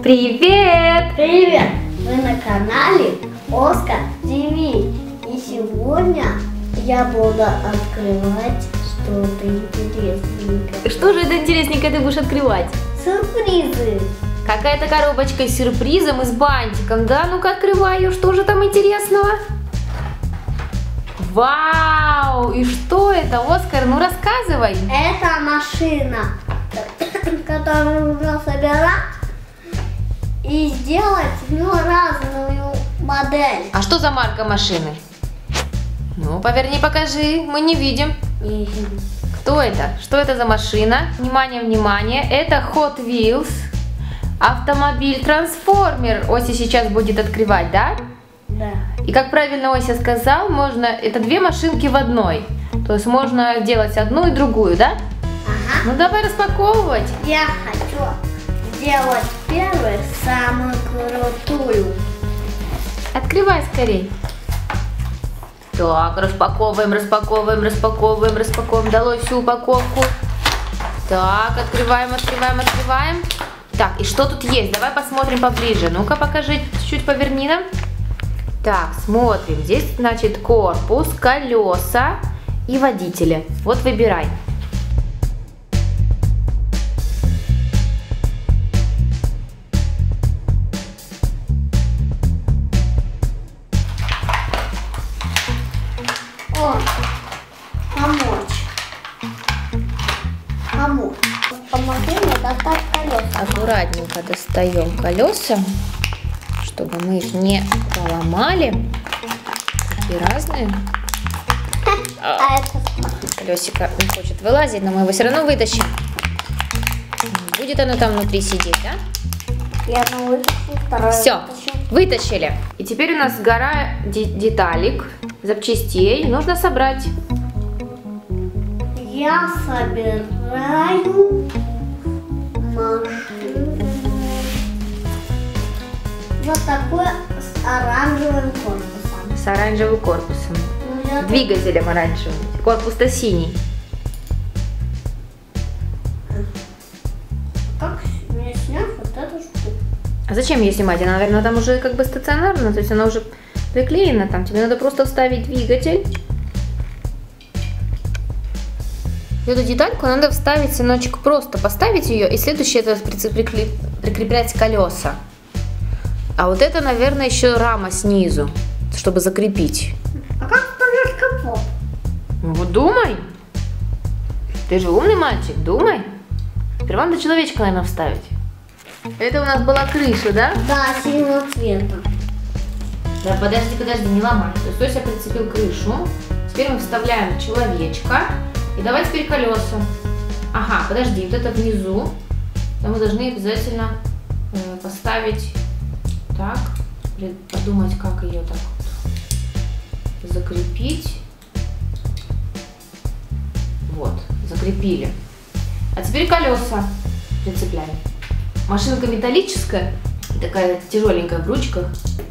Привет! Привет! Вы на канале Оскар ТВ. И сегодня я буду открывать что-то интересненькое. Что же это интересненькое ты будешь открывать? Сюрпризы! Какая-то коробочка с сюрпризом и с бантиком, да? Ну-ка открывай ее, что же там интересного? Вау! И что это, Оскар? Ну рассказывай! Это машина, которую нужно собирать и сделать разную модель. А что за марка машины? Ну, поверни, покажи, мы не видим. Кто это? Что это за машина? Внимание, внимание, это Hot Wheels, автомобиль-трансформер. Ося сейчас будет открывать, да? Да. И как правильно Ося сказал, можно, это две машинки в одной. То есть можно делать одну и другую, да? Ага. Ну давай распаковывать. Я хочу сделать первую, самую крутую. Открывай скорей. Так, распаковываем, распаковываем, распаковываем, распаковываем. Долой всю упаковку. Так, открываем, открываем, открываем. Так, и что тут есть? Давай посмотрим поближе. Ну-ка, покажи, чуть-чуть поверни нам. Так, смотрим. Здесь, значит, корпус, колеса и водители. Вот выбирай. О, помочь. Помочь. Помоги мне достать колеса. Аккуратненько достаем колеса, чтобы мы их не поломали. Такие разные. А это Колесико не хочет вылазить, но мы его все равно вытащим. Будет оно там внутри сидеть, да? я одну вытащу, второе Все, вытащу. вытащили. И теперь у нас гора деталек, запчастей. Нужно собрать. Я собираю машину вот такой с оранжевым корпусом. С оранжевым корпусом. Ну, я Двигателем оранжевым. Корпус-то синий. Как мне снять вот эту штуку? А зачем ее снимать? Она, наверное, там уже как бы стационарно, то есть она уже приклеена там. Тебе надо просто вставить двигатель. И эту детальку надо вставить, сыночек, просто поставить ее, и следующее это прикреплять колеса. А вот это, наверное, еще рама снизу, чтобы закрепить. А как вставлять капот? Ну вот думай. Ты же умный мальчик, думай. Сперва надо человечка, наверное, вставить. Это у нас была крыша, да? Да, синего цвета. Да, подожди, не ломай. То есть Ося прицепил крышу. Теперь мы вставляем человечка. И давай теперь колеса. Ага, подожди, вот это внизу. Да, мы должны обязательно поставить так. Подумать, как ее так вот закрепить. Вот, закрепили. А теперь колеса прицепляем. Машинка металлическая, такая тяжеленькая в ручках.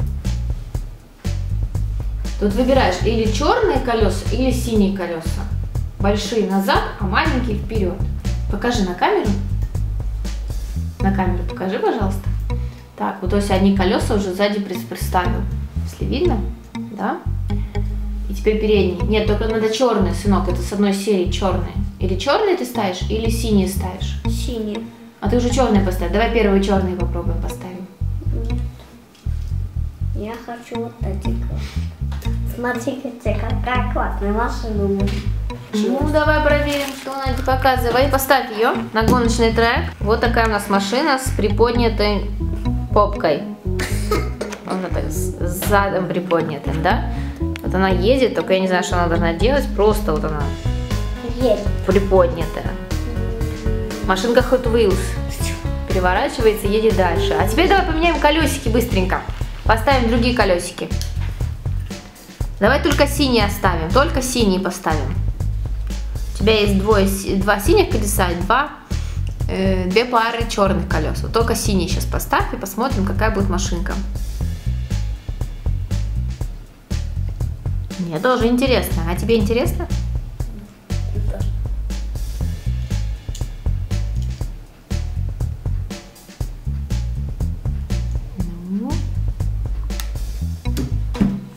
Тут выбираешь или черные колеса, или синие колеса. Большие назад, а маленькие вперед. Покажи на камеру. На камеру покажи, пожалуйста. Так, вот Ося одни колеса уже сзади приставил. Если видно, да? И теперь передние. Нет, только надо черные, сынок. Это с одной серии черные. Или черные ты ставишь, или синие ставишь. Синие. А ты уже черные поставь. Давай первые черные попробуем поставим. Нет. Я хочу вот эти. Смотрите, какая классная машина. Ну, давай проверим, что она тебе показывает. Поставь ее на гоночный трек. Вот такая у нас машина с приподнятой попкой. Она так с задом приподнятым, да? Вот она едет, только я не знаю, что она должна делать. Просто вот она Едет. приподнятая. Машинка Hot Wheels. Переворачивается, едет дальше. А теперь давай поменяем колесики быстренько. Поставим другие колесики. Давай только синие оставим. Только синие поставим. У тебя есть два синих колеса и две пары черных колес. Вот только синие сейчас поставь и посмотрим, какая будет машинка. Мне тоже интересно. А тебе интересно?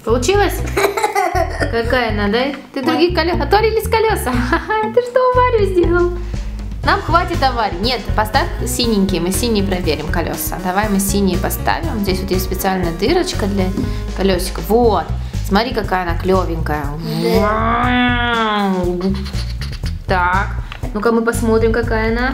Получилось? Какая она, да? Ты других колес... Отвалились колеса. Ты что аварию сделал? Нам хватит аварий. Нет, поставь синенькие. Мы синие проверим колеса. Давай мы синие поставим. Здесь вот есть специальная дырочка для колесиков. Вот. Смотри, какая она клевенькая. Так. Ну-ка мы посмотрим, какая она.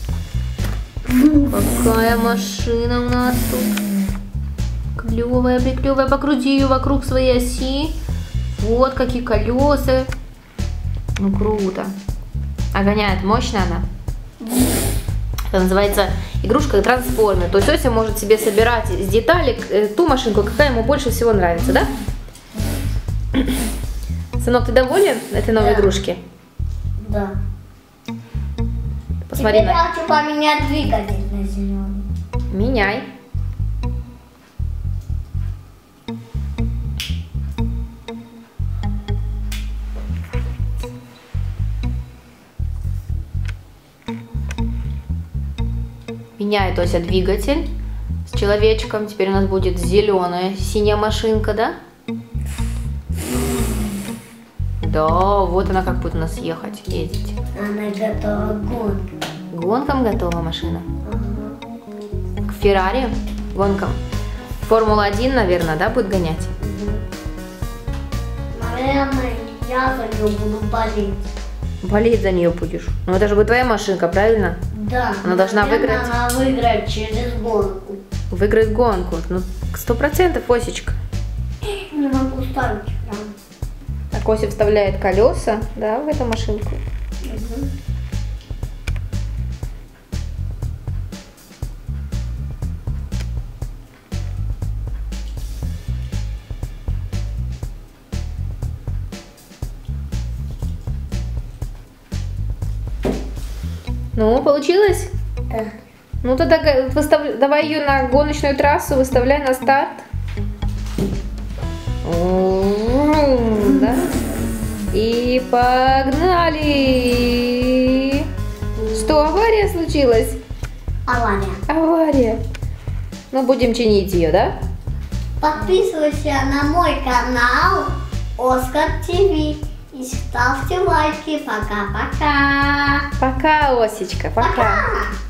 Какая машина у нас тут. Клевая, приклевая. Покрути ее вокруг своей оси. Вот какие колеса. Ну круто. А гоняет мощно она. Это называется игрушка трансформер. То есть Ося может себе собирать из деталек ту машинку, какая ему больше всего нравится, да? Сынок, ты доволен этой новой игрушки? Да. Посмотри. Теперь я хочу поменять двигатель на зеленый. Меняй. Меняет Ося двигатель с человечком. Теперь у нас будет зеленая синяя машинка, да? Да, вот она как будет у нас ехать, ездить. Она готова к гонкам. Гонкам готова машина? Ага. К Феррари гонкам? Формула-1, наверное, да, будет гонять? Наверное, я за нее буду болеть. Болеть за нее будешь. Ну это же будет твоя машинка, правильно? Да. Она должна наверное, выиграть. Она выиграет через гонку. Выиграет гонку. Ну, 100%, Осечка. Не могу ставить прям. Так Ося вставляет колеса, да, в эту машинку. Угу. Ну, получилось? Да. Ну, тогда давай ее на гоночную трассу, выставляй на старт. Да? И погнали! Что, авария случилась? Авария. Авария. Ну, будем чинить ее, да? Подписывайся на мой канал Оскар ТВ и ставьте лайки. Пока-пока. Пока, Осечка, пока. Пока.